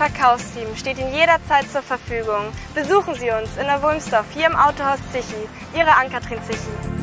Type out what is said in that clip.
Verkaufsteam steht Ihnen jederzeit zur Verfügung. Besuchen Sie uns in der Wulmsdorf hier im Autohaus Zichi. Ihre Ann-Kathrin Zichi.